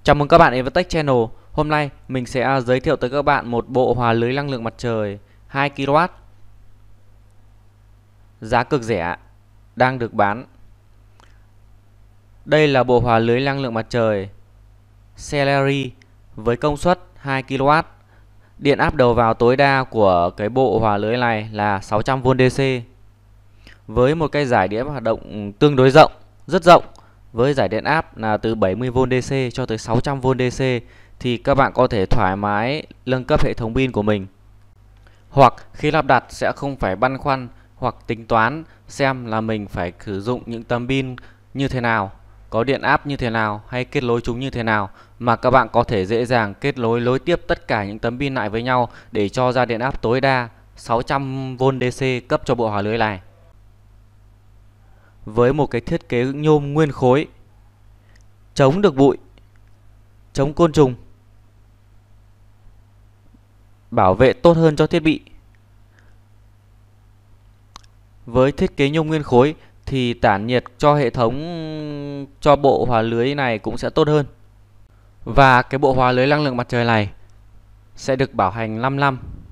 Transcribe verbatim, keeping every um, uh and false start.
Chào mừng các bạn đến với Tech Channel. Hôm nay mình sẽ giới thiệu tới các bạn một bộ hòa lưới năng lượng mặt trời hai ki lô oát giá cực rẻ đang được bán. Đây là bộ hòa lưới năng lượng mặt trời Celery với công suất hai ki lô oát. Điện áp đầu vào tối đa của cái bộ hòa lưới này là sáu trăm vôn đê xê với một cái giải điện hoạt động tương đối rộng, rất rộng. Với giải điện áp là từ bảy mươi vôn đê xê cho tới sáu trăm vôn đê xê thì các bạn có thể thoải mái nâng cấp hệ thống pin của mình. Hoặc khi lắp đặt sẽ không phải băn khoăn hoặc tính toán xem là mình phải sử dụng những tấm pin như thế nào, có điện áp như thế nào hay kết nối chúng như thế nào, mà các bạn có thể dễ dàng kết nối nối tiếp tất cả những tấm pin lại với nhau để cho ra điện áp tối đa sáu trăm vôn đê xê cấp cho bộ hòa lưới này. Với một cái thiết kế nhôm nguyên khối, chống được bụi, chống côn trùng, bảo vệ tốt hơn cho thiết bị. Với thiết kế nhôm nguyên khối thì tản nhiệt cho hệ thống, cho bộ hòa lưới này cũng sẽ tốt hơn. Và cái bộ hòa lưới năng lượng mặt trời này sẽ được bảo hành năm năm.